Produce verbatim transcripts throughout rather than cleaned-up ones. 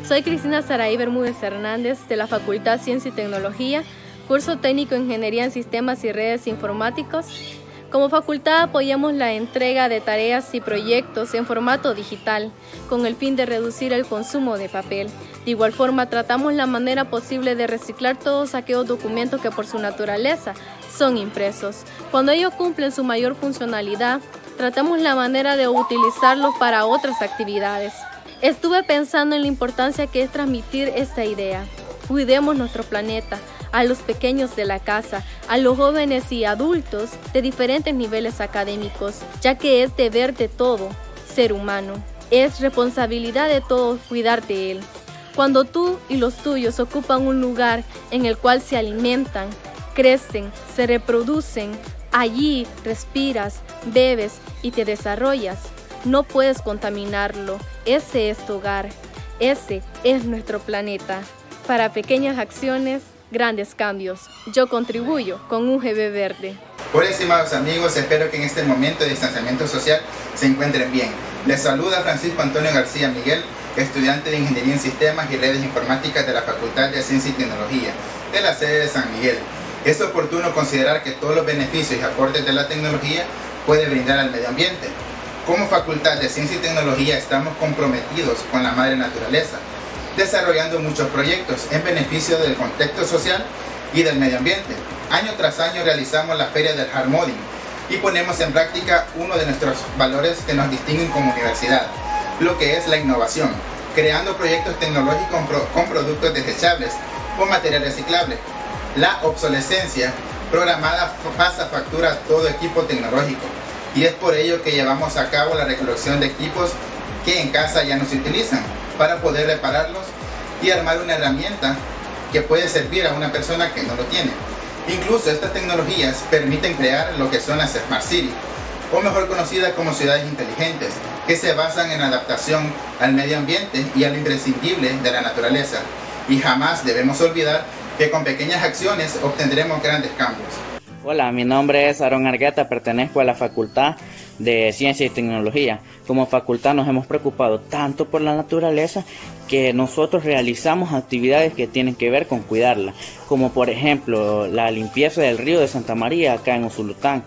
Soy Cristina Saraí Bermúdez Hernández de la Facultad de Ciencia y Tecnología, curso técnico en Ingeniería en Sistemas y Redes Informáticos. Como facultad apoyamos la entrega de tareas y proyectos en formato digital con el fin de reducir el consumo de papel. De igual forma tratamos la manera posible de reciclar todos aquellos documentos que por su naturaleza son impresos. Cuando ellos cumplen su mayor funcionalidad, tratamos la manera de utilizarlos para otras actividades. Estuve pensando en la importancia que es transmitir esta idea. Cuidemos nuestro planeta, a los pequeños de la casa, a los jóvenes y adultos de diferentes niveles académicos, ya que es deber de todo ser humano. Es responsabilidad de todos cuidar de él. Cuando tú y los tuyos ocupan un lugar en el cual se alimentan, crecen, se reproducen, allí respiras, bebes y te desarrollas, no puedes contaminarlo. Ese es tu hogar, ese es nuestro planeta. Para pequeñas acciones, grandes cambios. Yo contribuyo con U G B Verde. Hola, estimados amigos, espero que en este momento de distanciamiento social se encuentren bien. Les saluda Francisco Antonio García Miguel, estudiante de Ingeniería en Sistemas y Redes Informáticas de la Facultad de Ciencia y Tecnología de la sede de San Miguel. Es oportuno considerar que todos los beneficios y aportes de la tecnología puede brindar al medio ambiente. Como Facultad de Ciencia y Tecnología estamos comprometidos con la madre naturaleza, desarrollando muchos proyectos en beneficio del contexto social y del medio ambiente. Año tras año realizamos la Feria del Harmoding y ponemos en práctica uno de nuestros valores que nos distinguen como universidad, lo que es la innovación, creando proyectos tecnológicos con productos desechables o material reciclable. La obsolescencia programada pasa factura a todo equipo tecnológico y es por ello que llevamos a cabo la recolección de equipos que en casa ya no se utilizan, para poder repararlos y armar una herramienta que puede servir a una persona que no lo tiene. Incluso estas tecnologías permiten crear lo que son las Smart Cities, o mejor conocidas como ciudades inteligentes, que se basan en adaptación al medio ambiente y a lo imprescindible de la naturaleza. Y jamás debemos olvidar que con pequeñas acciones obtendremos grandes cambios. Hola, mi nombre es Aaron Argueta, pertenezco a la Facultad de Ciencia y Tecnología. Como facultad nos hemos preocupado tanto por la naturaleza que nosotros realizamos actividades que tienen que ver con cuidarla, como por ejemplo la limpieza del río de Santa María acá en Usulután,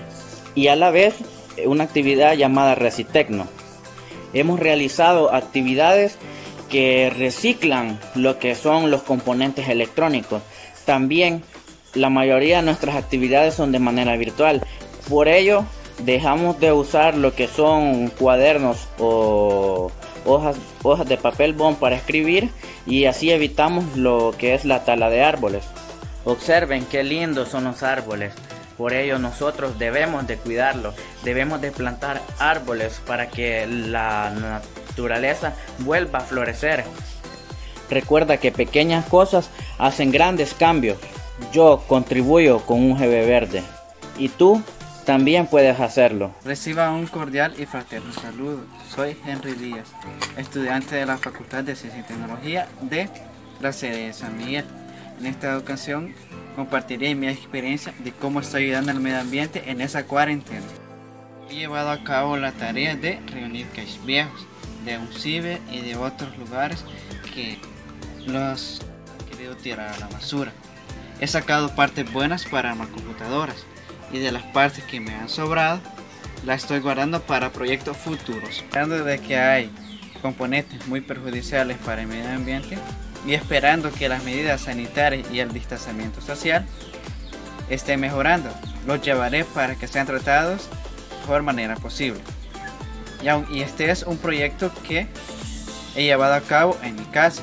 y a la vez una actividad llamada Recitecno. Hemos realizado actividades que reciclan lo que son los componentes electrónicos. También la mayoría de nuestras actividades son de manera virtual, por ello dejamos de usar lo que son cuadernos o hojas, hojas de papel bond para escribir, y así evitamos lo que es la tala de árboles. Observen qué lindos son los árboles, por ello nosotros debemos de cuidarlos, debemos de plantar árboles para que la naturaleza vuelva a florecer. Recuerda que pequeñas cosas hacen grandes cambios. Yo contribuyo con U G B Verde y tú también puedes hacerlo. Reciba un cordial y fraterno saludo. Soy Henry Díaz, estudiante de la Facultad de Ciencia y Tecnología de la sede de San Miguel. En esta ocasión compartiré mi experiencia de cómo estoy ayudando al medio ambiente en esa cuarentena. He llevado a cabo la tarea de reunir caches viejos de un ciber y de otros lugares que los he querido tirar a la basura. He sacado partes buenas para armar computadoras, y de las partes que me han sobrado las estoy guardando para proyectos futuros. Esperando de que hay componentes muy perjudiciales para el medio ambiente y esperando que las medidas sanitarias y el distanciamiento social estén mejorando, los llevaré para que sean tratados de mejor manera posible. Y, aun, y este es un proyecto que he llevado a cabo en mi casa,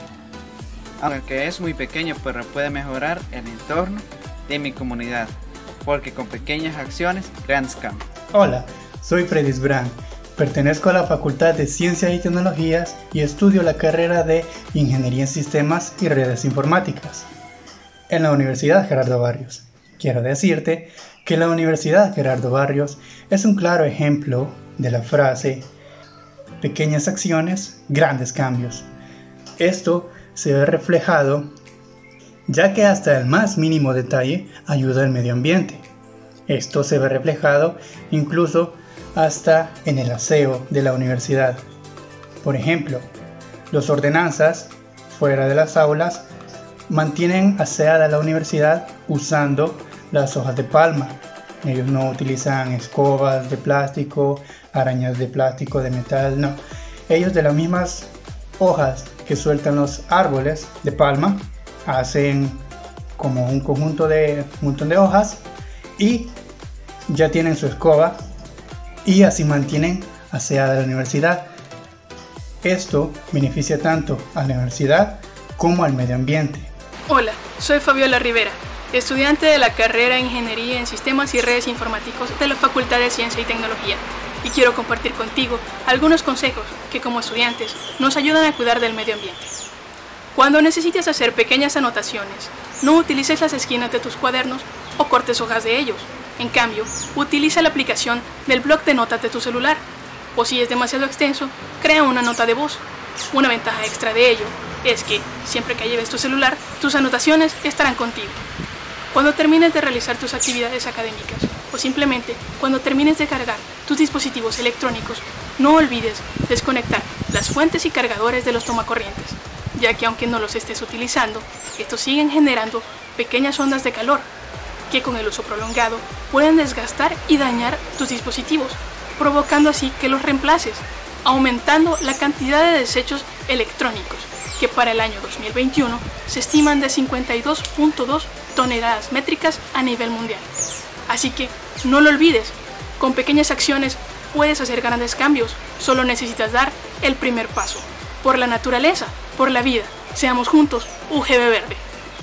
aunque es muy pequeño, pero puede mejorar el entorno de mi comunidad, porque con pequeñas acciones, grandes cambios. Hola, soy Fredis Brand, pertenezco a la Facultad de Ciencias y Tecnologías y estudio la carrera de Ingeniería en Sistemas y Redes Informáticas en la Universidad Gerardo Barrios. Quiero decirte que la Universidad Gerardo Barrios es un claro ejemplo de la frase pequeñas acciones, grandes cambios. Esto se ve reflejado ya que hasta el más mínimo detalle ayuda al medio ambiente. Esto se ve reflejado incluso hasta en el aseo de la universidad. Por ejemplo, las ordenanzas fuera de las aulas, mantienen aseada la universidad usando las hojas de palma. Ellos no utilizan escobas de plástico, arañas de plástico, de metal, no. Ellos de las mismas hojas que sueltan los árboles de palma, hacen como un conjunto de un montón de hojas y ya tienen su escoba y así mantienen aseada la universidad. Esto beneficia tanto a la universidad como al medio ambiente. Hola, soy Fabiola Rivera, estudiante de la carrera de Ingeniería en Sistemas y Redes Informáticos de la Facultad de Ciencia y Tecnología, y quiero compartir contigo algunos consejos que como estudiantes nos ayudan a cuidar del medio ambiente. Cuando necesites hacer pequeñas anotaciones, no utilices las esquinas de tus cuadernos o cortes hojas de ellos. En cambio, utiliza la aplicación del bloc de notas de tu celular, o si es demasiado extenso, crea una nota de voz. Una ventaja extra de ello es que, siempre que lleves tu celular, tus anotaciones estarán contigo. Cuando termines de realizar tus actividades académicas, o simplemente cuando termines de cargar tus dispositivos electrónicos, no olvides desconectar las fuentes y cargadores de los tomacorrientes, ya que aunque no los estés utilizando, estos siguen generando pequeñas ondas de calor, que con el uso prolongado pueden desgastar y dañar tus dispositivos, provocando así que los reemplaces, aumentando la cantidad de desechos electrónicos, que para el año dos mil veintiuno se estiman de cincuenta y dos punto dos toneladas métricas a nivel mundial. Así que no lo olvides, con pequeñas acciones puedes hacer grandes cambios, solo necesitas dar el primer paso. Por la naturaleza, por la vida, seamos juntos U G B Verde.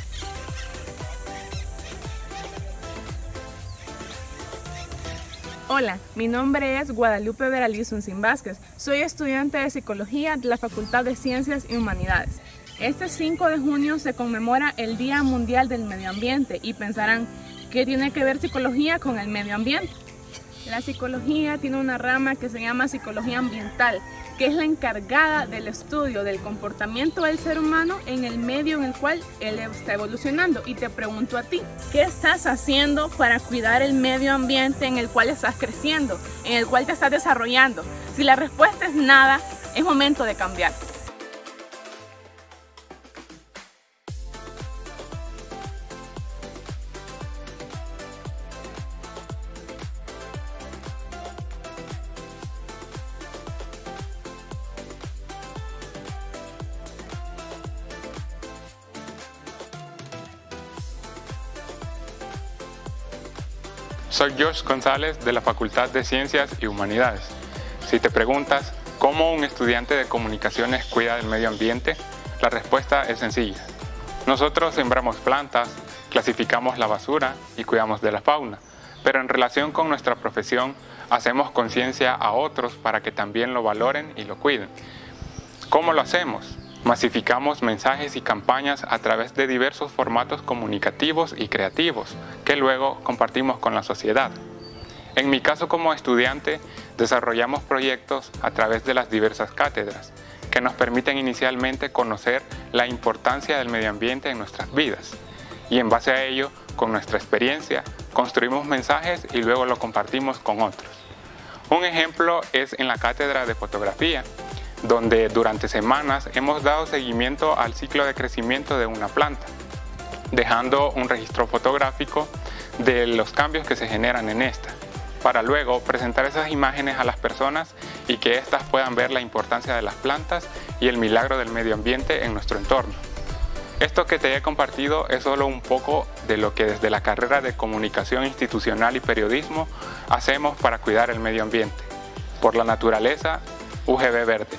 Hola, mi nombre es Guadalupe Veraliz Uncín Vázquez. Soy estudiante de Psicología de la Facultad de Ciencias y Humanidades. Este cinco de junio se conmemora el Día Mundial del Medio Ambiente y pensarán, ¿qué tiene que ver psicología con el medio ambiente? La psicología tiene una rama que se llama psicología ambiental, que es la encargada del estudio del comportamiento del ser humano en el medio en el cual él está evolucionando. Y te pregunto a ti, ¿qué estás haciendo para cuidar el medio ambiente en el cual estás creciendo, en el cual te estás desarrollando? Si la respuesta es nada, es momento de cambiar. Soy Josh González de la Facultad de Ciencias y Humanidades. Si te preguntas cómo un estudiante de comunicaciones cuida del medio ambiente, la respuesta es sencilla. Nosotros sembramos plantas, clasificamos la basura y cuidamos de la fauna, pero en relación con nuestra profesión hacemos conciencia a otros para que también lo valoren y lo cuiden. ¿Cómo lo hacemos? Masificamos mensajes y campañas a través de diversos formatos comunicativos y creativos que luego compartimos con la sociedad. En mi caso como estudiante, desarrollamos proyectos a través de las diversas cátedras que nos permiten inicialmente conocer la importancia del medio ambiente en nuestras vidas y en base a ello, con nuestra experiencia, construimos mensajes y luego lo compartimos con otros. Un ejemplo es en la cátedra de fotografía, donde durante semanas hemos dado seguimiento al ciclo de crecimiento de una planta, dejando un registro fotográfico de los cambios que se generan en esta, para luego presentar esas imágenes a las personas y que éstas puedan ver la importancia de las plantas y el milagro del medio ambiente en nuestro entorno. Esto que te he compartido es solo un poco de lo que desde la carrera de Comunicación Institucional y Periodismo hacemos para cuidar el medio ambiente. Por la naturaleza, U G B Verde.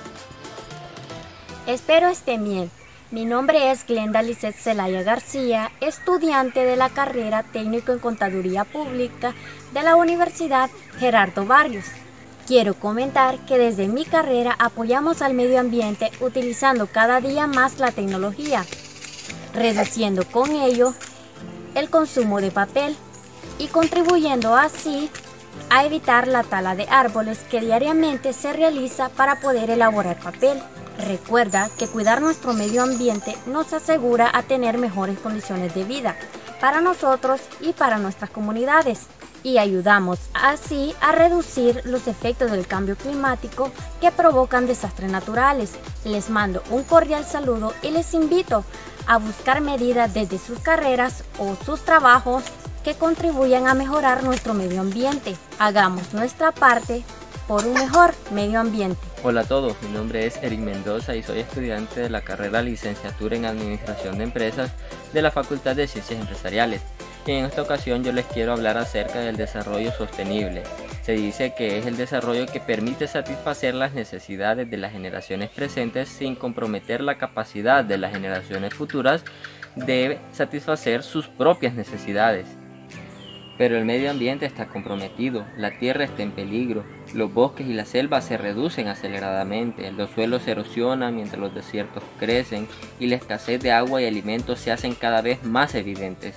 Espero estén bien. Mi nombre es Glenda Lizeth Zelaya García, estudiante de la carrera Técnico en Contaduría Pública de la Universidad Gerardo Barrios. Quiero comentar que desde mi carrera apoyamos al medio ambiente utilizando cada día más la tecnología, reduciendo con ello el consumo de papel y contribuyendo así a evitar la tala de árboles que diariamente se realiza para poder elaborar papel. Recuerda que cuidar nuestro medio ambiente nos asegura a tener mejores condiciones de vida para nosotros y para nuestras comunidades. y ayudamos así a reducir los efectos del cambio climático que provocan desastres naturales. Les mando un cordial saludo y les invito a buscar medidas desde sus carreras o sus trabajos que contribuyan a mejorar nuestro medio ambiente. Hagamos nuestra parte por un mejor medio ambiente. Hola a todos, mi nombre es Eric Mendoza y soy estudiante de la carrera Licenciatura en Administración de Empresas de la Facultad de Ciencias Empresariales. Y en esta ocasión yo les quiero hablar acerca del desarrollo sostenible. Se dice que es el desarrollo que permite satisfacer las necesidades de las generaciones presentes sin comprometer la capacidad de las generaciones futuras de satisfacer sus propias necesidades. Pero el medio ambiente está comprometido, la tierra está en peligro, los bosques y las selvas se reducen aceleradamente, los suelos se erosionan mientras los desiertos crecen y la escasez de agua y alimentos se hacen cada vez más evidentes.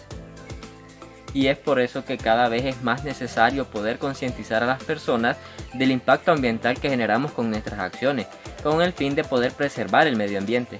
Y es por eso que cada vez es más necesario poder concientizar a las personas del impacto ambiental que generamos con nuestras acciones, con el fin de poder preservar el medio ambiente.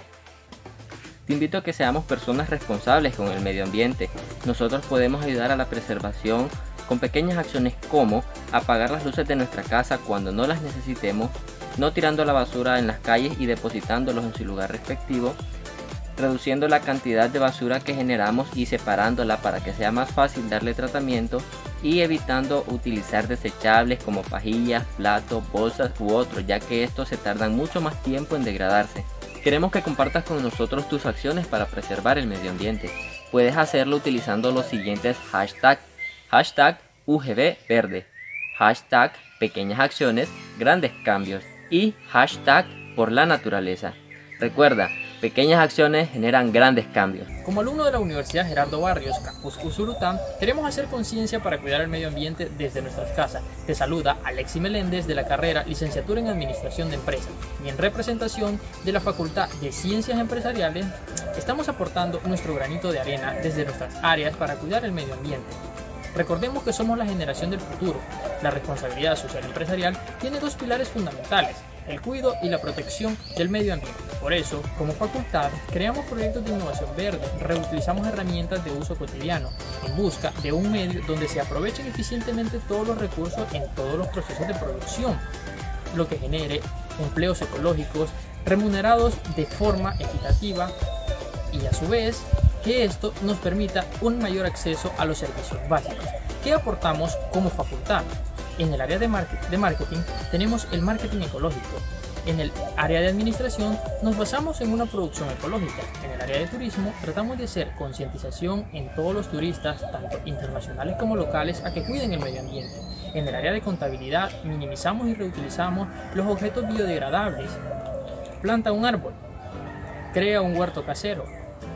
Te invito a que seamos personas responsables con el medio ambiente. Nosotros podemos ayudar a la preservación con pequeñas acciones como apagar las luces de nuestra casa cuando no las necesitemos, no tirando la basura en las calles y depositándolos en su lugar respectivo, reduciendo la cantidad de basura que generamos y separándola para que sea más fácil darle tratamiento, y evitando utilizar desechables como pajillas, platos, bolsas u otros, ya que estos se tardan mucho más tiempo en degradarse. Queremos que compartas con nosotros tus acciones para preservar el medio ambiente. Puedes hacerlo utilizando los siguientes hashtags: hashtag U G B verde, hashtag pequeñas acciones, grandes cambios y hashtag por la naturaleza. Recuerda, pequeñas acciones generan grandes cambios. Como alumno de la Universidad Gerardo Barrios, Campus Usulután, queremos hacer conciencia para cuidar el medio ambiente desde nuestras casas. Te saluda Alexi Meléndez de la carrera Licenciatura en Administración de Empresas y en representación de la Facultad de Ciencias Empresariales estamos aportando nuestro granito de arena desde nuestras áreas para cuidar el medio ambiente. Recordemos que somos la generación del futuro. La responsabilidad social empresarial tiene dos pilares fundamentales: el cuidado y la protección del medio ambiente. Por eso, como facultad, creamos proyectos de innovación verde, reutilizamos herramientas de uso cotidiano, en busca de un medio donde se aprovechen eficientemente todos los recursos en todos los procesos de producción, lo que genere empleos ecológicos remunerados de forma equitativa y a su vez que esto nos permita un mayor acceso a los servicios básicos. ¿Qué aportamos como facultad? En el área de marketing, de marketing tenemos el marketing ecológico. En el área de administración nos basamos en una producción ecológica. En el área de turismo tratamos de hacer concientización en todos los turistas, tanto internacionales como locales, a que cuiden el medio ambiente. En el área de contabilidad minimizamos y reutilizamos los objetos biodegradables. Planta un árbol, crea un huerto casero,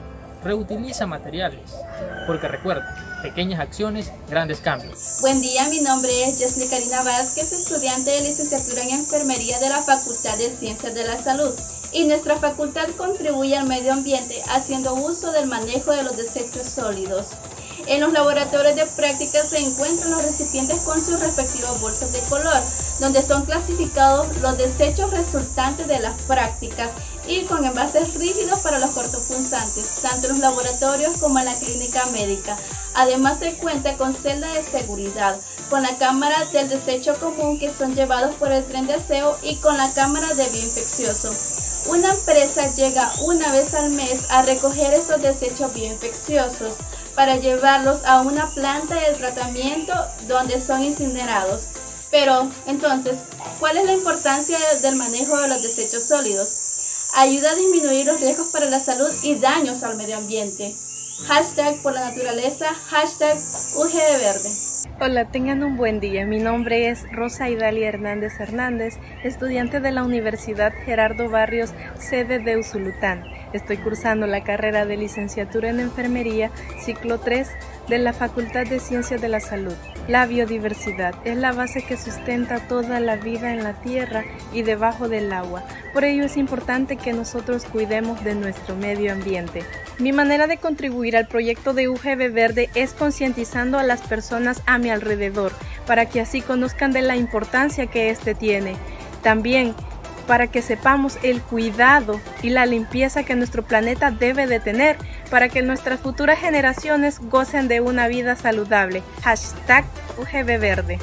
reutiliza materiales, porque recuerda, pequeñas acciones, grandes cambios. Buen día, mi nombre es Yesli Karina Vázquez, estudiante de licenciatura en enfermería de la Facultad de Ciencias de la Salud, y nuestra facultad contribuye al medio ambiente haciendo uso del manejo de los desechos sólidos. En los laboratorios de práctica se encuentran los recipientes con sus respectivos bolsos de color, donde son clasificados los desechos resultantes de las prácticas y con envases rígidos para los cortopunzantes, tanto en los laboratorios como en la clínica médica. Además se cuenta con celda de seguridad, con la cámara del desecho común que son llevados por el tren de aseo y con la cámara de bioinfeccioso. Una empresa llega una vez al mes a recoger estos desechos bioinfecciosos para llevarlos a una planta de tratamiento donde son incinerados. Pero, entonces, ¿cuál es la importancia del manejo de los desechos sólidos? Ayuda a disminuir los riesgos para la salud y daños al medio ambiente. Hashtag por la naturaleza, hashtag U G B verde. Hola, tengan un buen día. Mi nombre es Rosa Idalia Hernández Hernández, estudiante de la Universidad Gerardo Barrios, sede de Usulután. Estoy cursando la carrera de licenciatura en enfermería, ciclo tres, de la Facultad de Ciencias de la Salud. La biodiversidad es la base que sustenta toda la vida en la tierra y debajo del agua. Por ello es importante que nosotros cuidemos de nuestro medio ambiente. Mi manera de contribuir al proyecto de U G B Verde es concientizando a las personas a mi alrededor, para que así conozcan de la importancia que este tiene. También para que sepamos el cuidado y la limpieza que nuestro planeta debe de tener para que nuestras futuras generaciones gocen de una vida saludable. Hashtag U G B Verde.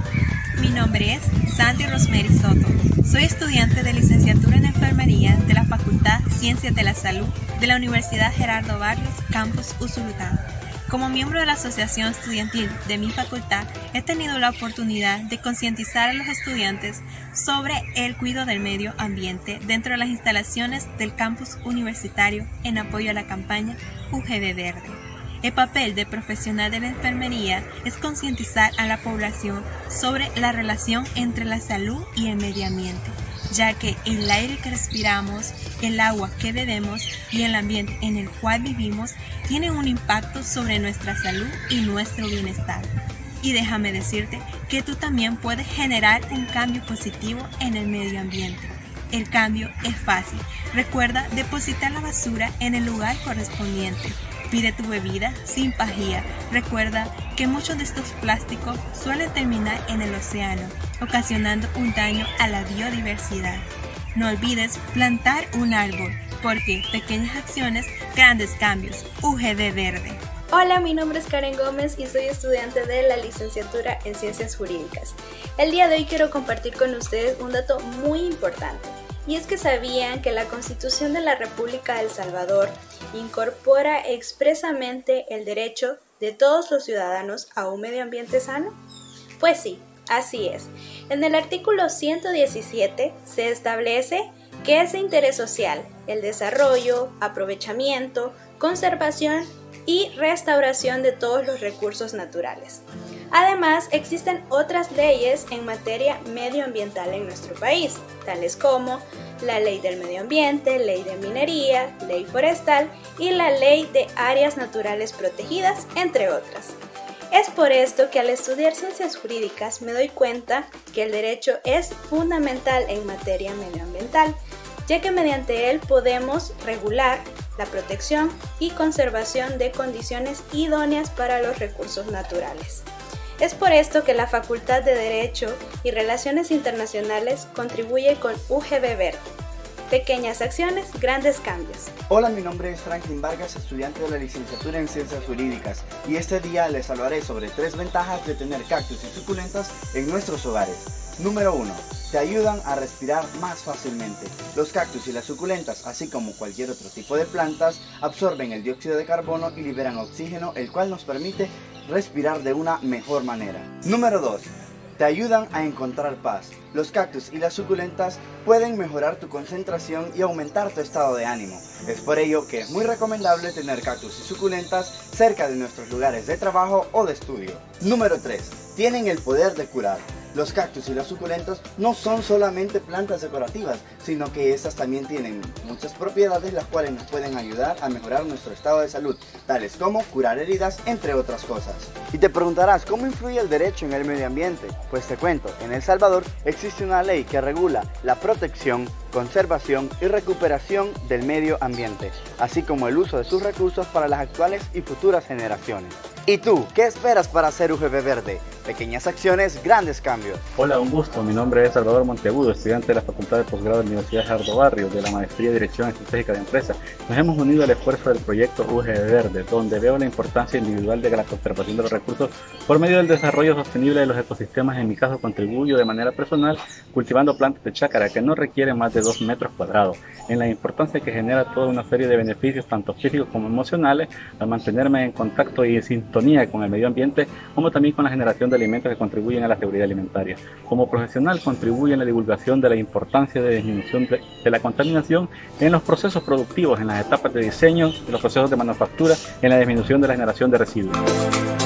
Mi nombre es Sandy Rosemary Soto. Soy estudiante de licenciatura en enfermería de la Facultad Ciencias de la Salud de la Universidad Gerardo Barrios, Campus Usulután. Como miembro de la asociación estudiantil de mi facultad, he tenido la oportunidad de concientizar a los estudiantes sobre el cuidado del medio ambiente dentro de las instalaciones del campus universitario en apoyo a la campaña U G B Verde. El papel del profesional de la enfermería es concientizar a la población sobre la relación entre la salud y el medio ambiente, ya que el aire que respiramos, el agua que bebemos y el ambiente en el cual vivimos tienen un impacto sobre nuestra salud y nuestro bienestar. Y déjame decirte que tú también puedes generar un cambio positivo en el medio ambiente. El cambio es fácil. Recuerda depositar la basura en el lugar correspondiente. Pide tu bebida sin pajilla. Recuerda que muchos de estos plásticos suelen terminar en el océano, ocasionando un daño a la biodiversidad. No olvides plantar un árbol, porque pequeñas acciones, grandes cambios. U G B Verde. Hola, mi nombre es Karen Gómez y soy estudiante de la licenciatura en Ciencias Jurídicas. El día de hoy quiero compartir con ustedes un dato muy importante, y es que sabían que la Constitución de la República de El Salvador incorpora expresamente el derecho de todos los ciudadanos a un medio ambiente sano. Pues sí, así es. En el artículo ciento diecisiete se establece que es de interés social el desarrollo, aprovechamiento, conservación y restauración de todos los recursos naturales. Además, existen otras leyes en materia medioambiental en nuestro país, tales como la Ley del Medio Ambiente, Ley de Minería, Ley Forestal y la Ley de Áreas Naturales Protegidas, entre otras. Es por esto que al estudiar ciencias jurídicas me doy cuenta que el derecho es fundamental en materia medioambiental, ya que mediante él podemos regular la protección y conservación de condiciones idóneas para los recursos naturales. Es por esto que la Facultad de Derecho y Relaciones Internacionales contribuye con U G B Verde. Pequeñas acciones, grandes cambios. Hola, mi nombre es Franklin Vargas, estudiante de la licenciatura en Ciencias Jurídicas, y este día les hablaré sobre tres ventajas de tener cactus y suculentas en nuestros hogares. Número uno. Te ayudan a respirar más fácilmente. Los cactus y las suculentas, así como cualquier otro tipo de plantas, absorben el dióxido de carbono y liberan oxígeno, el cual nos permite respirar de una mejor manera. Número dos. Te ayudan a encontrar paz. Los cactus y las suculentas pueden mejorar tu concentración y aumentar tu estado de ánimo. Es por ello que es muy recomendable tener cactus y suculentas cerca de nuestros lugares de trabajo o de estudio. Número tres. Tienen el poder de curar. Los cactus y las suculentas no son solamente plantas decorativas, sino que estas también tienen muchas propiedades las cuales nos pueden ayudar a mejorar nuestro estado de salud, tales como curar heridas, entre otras cosas. Y te preguntarás, ¿cómo influye el derecho en el medio ambiente? Pues te cuento, en El Salvador existe una ley que regula la protección, conservación y recuperación del medio ambiente, así como el uso de sus recursos para las actuales y futuras generaciones. ¿Y tú, qué esperas para hacer U G B Verde? Pequeñas acciones, grandes cambios. Hola, un gusto. Mi nombre es Salvador Monteagudo, estudiante de la Facultad de Posgrado de la Universidad Gerardo Barrios, de la Maestría de Dirección Estratégica de Empresas. Nos hemos unido al esfuerzo del proyecto U G B Verde, donde veo la importancia individual de la conservación de los recursos por medio del desarrollo sostenible de los ecosistemas. En mi caso, contribuyo de manera personal cultivando plantas de chácara que no requieren más de dos metros cuadrados, en la importancia que genera toda una serie de beneficios, tanto físicos como emocionales, al mantenerme en contacto y en sintonía con el medio ambiente, como también con la generación de alimentos que contribuyen a la seguridad alimentaria. Como profesional, contribuye en la divulgación de la importancia de disminución de, de la contaminación en los procesos productivos, en las etapas de diseño, en los procesos de manufactura, en la disminución de la generación de residuos.